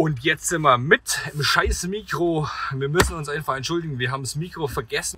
Und jetzt sind wir mit im scheiß Mikro. Wir müssen uns einfach entschuldigen, wir haben das Mikro vergessen.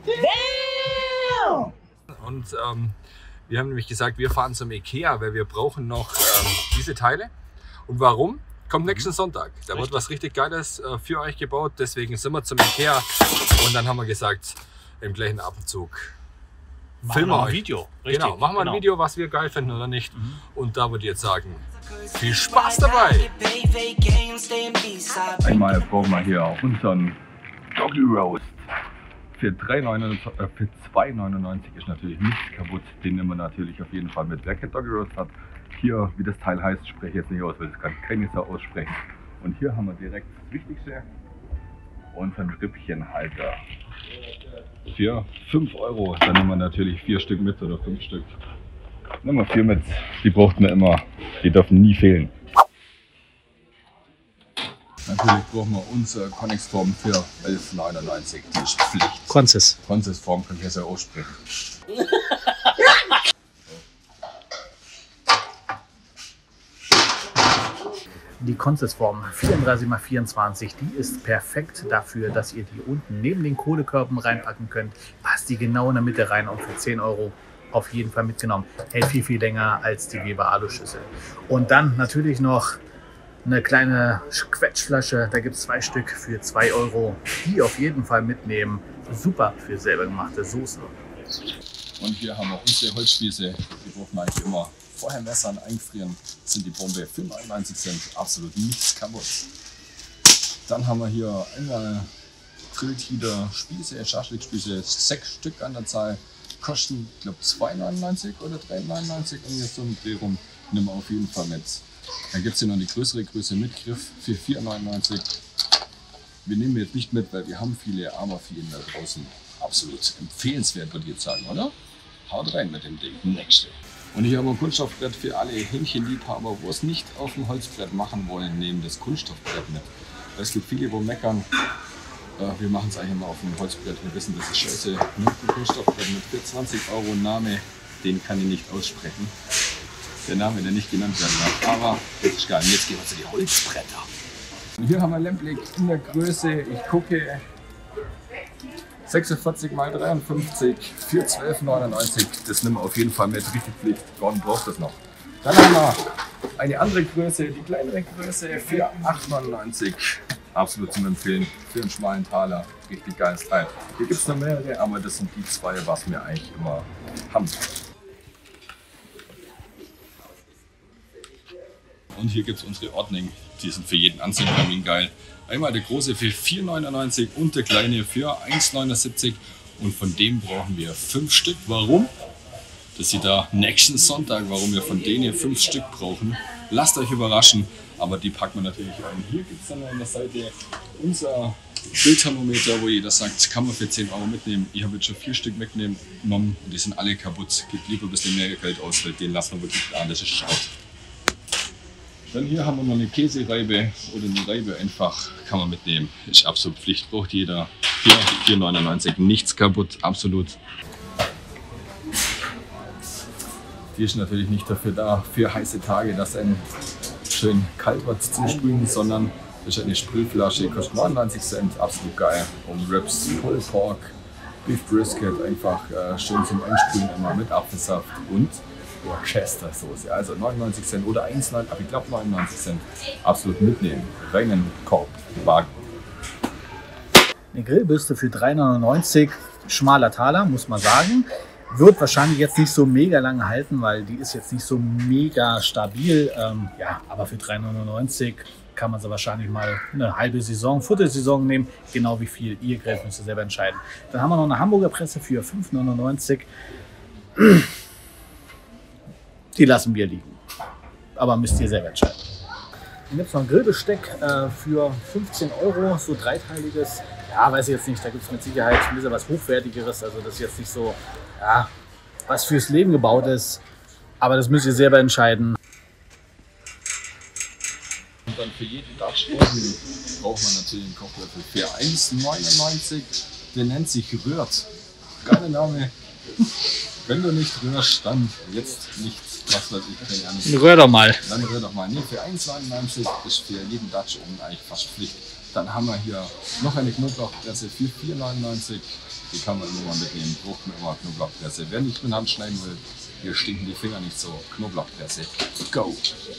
Und wir haben nämlich gesagt, wir fahren zum Ikea, weil wir brauchen noch diese Teile. Und warum? Kommt nächsten Sonntag. Da wird was richtig Geiles für euch gebaut. Deswegen sind wir zum Ikea. Und dann haben wir gesagt, im gleichen Atemzug filmen wir euch. Ein Video. Richtig, genau, machen wir ein Video, was wir geil finden oder nicht. Und da würde ich jetzt sagen, viel Spaß dabei! Einmal brauchen wir hier auch unseren Doggy Roast. Für 2,99 ist natürlich nichts kaputt. Den nehmen wir natürlich auf jeden Fall mit. Wer kein Doggy Roast hat, hier, wie das Teil heißt, spreche ich jetzt nicht aus, weil das kann keine Sau aussprechen. Und hier haben wir direkt das Wichtigste, unseren Rippchenhalter. Für 5 €, dann nehmen wir natürlich 4 Stück mit oder 5 Stück. Nehmen wir 4 mit, die braucht man immer, die dürfen nie fehlen. Natürlich brauchen wir unsere Connex-Form für 11,99, die ist Pflicht. Conces-Form kann ich jetzt ja aussprechen. Die Conces-Form 34×24, die ist perfekt dafür, dass ihr die unten neben den Kohlekörben reinpacken könnt. Passt die genau in der Mitte rein und für 10 € auf jeden Fall mitgenommen. Hält viel, viel länger als die Weber Aluschüssel. Und dann natürlich noch eine kleine Quetschflasche. Da gibt es 2 Stück für 2 €. Die auf jeden Fall mitnehmen. Super für selber gemachte Soßen. Und hier haben wir unsere Holzspieße, die brauchen wir eigentlich immer. Vorher messern, einfrieren, sind die Bombe für 99 Cent, absolut nichts kaputt. Dann haben wir hier einmal Grilltider Spieße, Schaschlikspieße, 6 Stück an der Zahl, kosten, ich glaube, 2,99 oder 3,99 und jetzt so einen Dreh rum, nehmen wir auf jeden Fall mit. Dann gibt es hier noch die größere Größe mit Griff für 4,99. Wir nehmen jetzt nicht mit, weil wir haben viele, aber viele da draußen. Absolut empfehlenswert, würde ich jetzt sagen, oder? Haut rein mit dem Ding. Nächste. Und hier haben wir ein Kunststoffbrett für alle Hähnchenliebhaber, wo es nicht auf dem Holzbrett machen wollen, nehmen das Kunststoffbrett mit. Es gibt viele, wo meckern, wir machen es eigentlich immer auf dem Holzbrett. Wir wissen, das ist scheiße. Nimmt ein Kunststoffbrett mit für 20 € Name, den kann ich nicht aussprechen. Der Name, der nicht genannt werden darf. Aber das ist geil. Und jetzt gehen wir zu den Holzbretter. Und hier haben wir Lemblick in der Größe, ich gucke, 46×53 für 12,99. Das nehmen wir auf jeden Fall mit. Richtig Pflicht. Gordon braucht das noch. Dann haben wir eine andere Größe, die kleinere Größe für 8,99. Absolut zum Empfehlen. Für einen schmalen Taler. Richtig geiles Teil. Hier gibt es noch mehrere, aber das sind die 2, was wir eigentlich immer haben. Und hier gibt es unsere Ordnung. Die sind für jeden Anziehtermin geil. Einmal der große für 4,99 und der kleine für 1,79. Und von dem brauchen wir 5 Stück. Warum? Das sieht da nächsten Sonntag, warum wir von denen 5 Stück brauchen. Lasst euch überraschen, aber die packen wir natürlich ein. Hier gibt es dann an der Seite unser Bildthermometer, wo jeder sagt, kann man für 10 € mitnehmen. Ich habe jetzt schon 4 Stück mitgenommen und die sind alle kaputt. Gebt lieber ein bisschen mehr Geld aus, weil den lassen wir wirklich da, das ist schaut. Dann hier haben wir noch eine Käsereibe oder eine Reibe einfach, kann man mitnehmen. Ist absolut Pflicht, braucht jeder. Hier 4,99, nichts kaputt, absolut. Die ist natürlich nicht dafür da, für heiße Tage, dass ein schön kalt wird zum Sprühen, sondern das ist eine Sprühflasche, kostet 99 Cent, absolut geil. Um Ribs, Pulled Pork, Beef Brisket, einfach schön zum Einsprühen immer mit Apfelsaft und Worcestershire-Soße, also 99 Cent oder 1,9, aber ich glaube 99 Cent. Absolut mitnehmen. Reinen Korb, Wagen. Eine Grillbürste für 3,99 €, schmaler Taler, muss man sagen. Wird wahrscheinlich jetzt nicht so mega lange halten, weil die ist jetzt nicht so mega stabil. Ja, aber für 3,99 € kann man sie wahrscheinlich mal eine halbe Saison, Viertelsaison nehmen. Genau wie viel ihr grillt, müsst ihr selber entscheiden. Dann haben wir noch eine Hamburger Presse für 5,99 €. Die lassen wir liegen. Aber müsst ihr selber entscheiden. Dann gibt es noch ein Grillbesteck für 15 €, so dreiteiliges. Ja, weiß ich jetzt nicht, da gibt es mit Sicherheit ein bisschen was Hochwertigeres. Also das ist jetzt nicht so, ja, was fürs Leben gebaut ist. Aber das müsst ihr selber entscheiden. Und dann für jeden Dachsprossen braucht man natürlich einen Kochlöffel für 1,99 €. Der nennt sich Rührt. Geiler Name. Wenn du nicht rührst, dann jetzt nicht, was weiß ich, keine Ahnung. Rühr doch mal. Dann rühr doch mal. Nee, für 1,99 ist für jeden Dutch Oven eigentlich fast Pflicht. Dann haben wir hier noch eine Knoblauchpresse für 4,99. Die kann man immer mitnehmen. Braucht man immer Knoblauchpresse. Wer nicht mit Hand schneiden will, hier stinken die Finger nicht so. Knoblauchpresse. Go!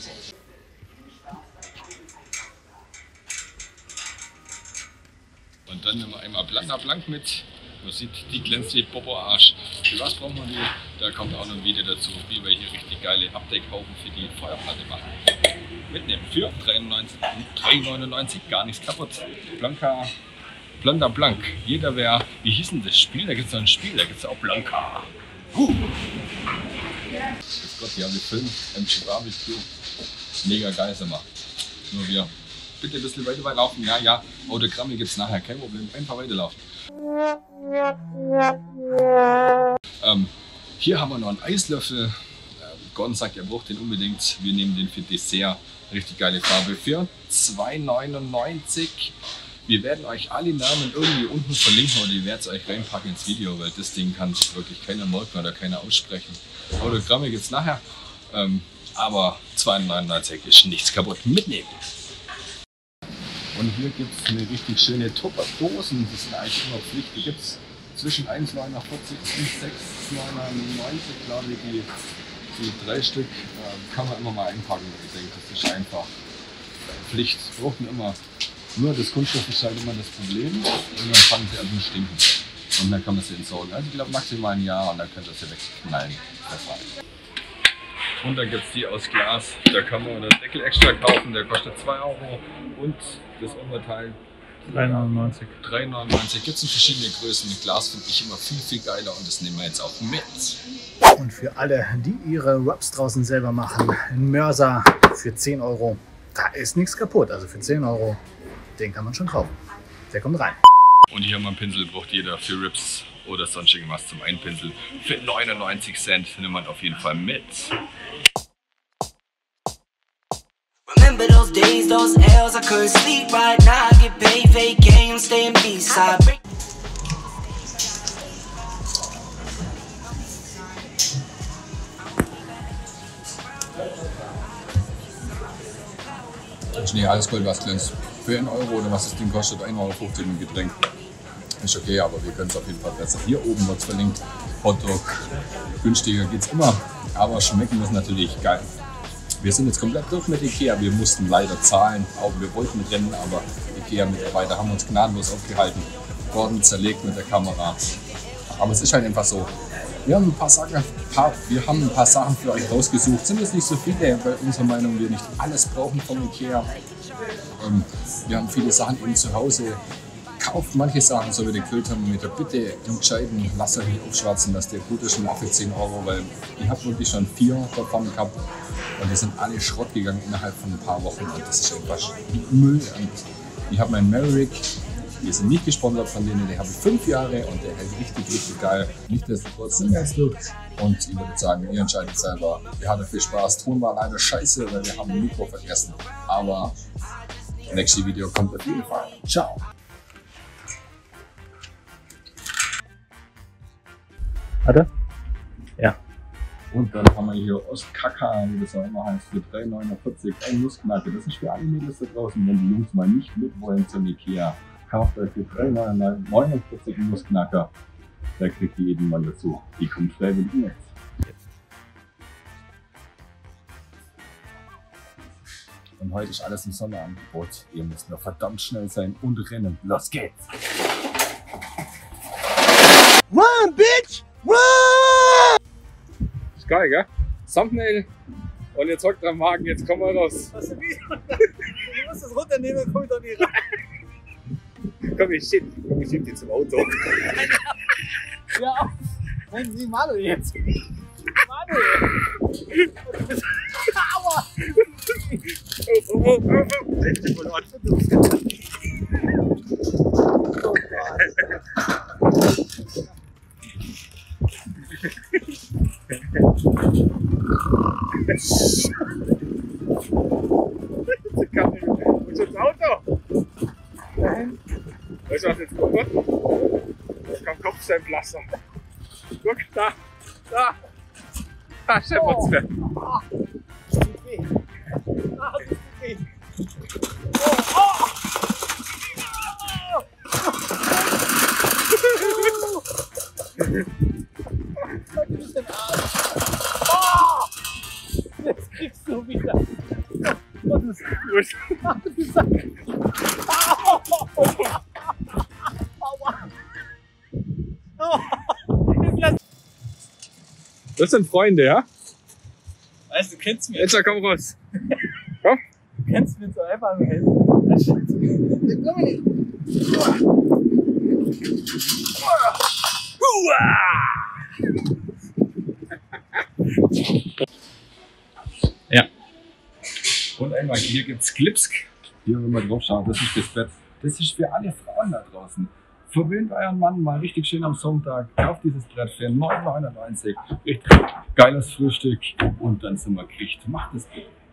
Und dann nehmen wir einmal Blanda Blank mit. Man sieht, die glänzt wie Popo-Arsch. Für was braucht man die? Da kommt auch noch ein Video dazu, wie wir hier richtig geile Abdeckhauben für die Feuerplatte machen. Mitnehmen für 3,99, gar nichts kaputt. Blanda Blank. Jeder wer, wie hieß denn das Spiel? Da gibt es noch ein Spiel, da gibt es auch Blanka. Jetzt Gott, die haben gefilmt, MG Barbecue. Mega geil sind wir. Nur wir. Bitte ein bisschen weiter laufen. Ja, Autogramme gibt es nachher, kein Problem. Einfach weiterlaufen. Hier haben wir noch einen Eislöffel. Gordon sagt, er braucht den unbedingt. Wir nehmen den für Dessert. Richtig geile Farbe für 2,99. Wir werden euch alle Namen irgendwie unten verlinken oder ich werde es euch reinpacken ins Video, weil das Ding kann sich wirklich keiner merken oder keiner aussprechen. Autogramme gibt es nachher. Aber 2,99 ist nichts kaputt. Mitnehmen! Und hier gibt es eine richtig schöne Tupperdosen, die sind eigentlich immer Pflicht. Die gibt es zwischen 1,49 und 6,99, glaube ich, die 3 Stück. Kann man immer mal einpacken. Ich denke, das ist einfach Pflicht. Braucht man immer. Nur das Kunststoff ist halt immer das Problem. Und dann fangen sie an zu stinken. Und dann kann man sie entsorgen. Also ich glaube maximal ein Jahr und dann könnt ihr sie wegknallen. Und dann gibt es die aus Glas, da kann man den Deckel extra kaufen, der kostet 2 € und das Unterteil 3,99. 3,99. Gibt es in verschiedene Größen. Mit Glas finde ich immer viel geiler und das nehmen wir jetzt auch mit. Und für alle, die ihre Rubs draußen selber machen, ein Mörser für 10 €, da ist nichts kaputt. Also für 10 €, den kann man schon kaufen. Der kommt rein. Und hier haben wir einen Pinsel, braucht jeder für Rips oder sonst irgendwas zum Einpinseln. Für 99 Cent nimmt man auf jeden Fall mit. Remember those days, those L's, I couldn't sleep right now. I get paid, vacay, I'm staying B-side. Schnee, alles Gold, was glänzt. Für 1 € oder was das Ding kostet, 1,50 € ein Getränk. Ist okay, aber wir können es auf jeden Fall besser. Hier oben wird es verlinkt. Hotdog, günstiger geht es immer, aber schmecken ist natürlich geil. Wir sind jetzt komplett durch mit Ikea. Wir mussten leider zahlen, auch wir wollten rennen, aber Ikea-Mitarbeiter haben uns gnadenlos aufgehalten. Gordon zerlegt mit der Kamera. Aber es ist halt einfach so. Wir haben ein paar Sachen für euch rausgesucht. Sind es nicht so viele, weil unserer Meinung wir nicht alles brauchen von Ikea. Wir haben viele Sachen eben zu Hause. Kauft manche Sachen, so wie der Grillthermometer. Bitte entscheiden, lasst euch nicht aufschwatzen, dass der gut ist und für 10 €, weil ich habe wirklich schon 4 davon gehabt und die sind alle Schrott gegangen innerhalb von ein paar Wochen und das ist einfach Müll. Und ich habe meinen Maverick, wir sind nicht gesponsert von denen, den habe ich 5 Jahre und der hält richtig geil. Nichtsdestotrotz sind wir jetzt durch und ich würde sagen, ihr entscheidet selber. Wir hatten viel Spaß, Ton war leider scheiße, weil wir haben ein Mikro vergessen, aber das nächste Video kommt auf jeden Fall. Ciao! Warte. Ja. Und dann haben wir hier Ostkaka, wie das auch immer heißt, für 3,49 € ein Nussknacker. Das ist für alle Mädels da draußen, wenn die Jungs mal nicht mit wollen zum Ikea. Kauft euch für 3,49 € einen Nussknacker. Da kriegt ihr jeden Mann dazu. Die kommt freiwillig mit. Und heute ist alles im Sonderangebot. Ihr müsst nur verdammt schnell sein und rennen. Los geht's! Run, bitch! Run! Ist geil, gell? Thumbnail und jetzt hockt am Wagen, jetzt kommen wir raus. Was ist wieder? Du musst das runternehmen, dann komm ich doch nicht rein. Komm, ich schieb die zum Auto. Ja, nein, Sie Manuel jetzt. Manuel! Aua! Und ins Auto! Weißt du, was jetzt kommt? Jetzt kommt Kopfsteinpflaster. Guck, da Ah, Scheppertsberg. Jetzt kriegst du wieder. Das sind Freunde, ja? Weißt du, kennst mich. Jetzt komm raus. Komm. Du kennst mir so einfach helfen. Ja. Und einmal hier gibt's Glipsk. Hier, wenn man drauf schaut, das ist das Bett. Das ist für alle Frauen da draußen. Verwöhnt euren Mann mal richtig schön am Sonntag. Kauft dieses Brett für 9,99 €. Richtig geiles Frühstück und dann sind wir gekriegt. Macht es gut.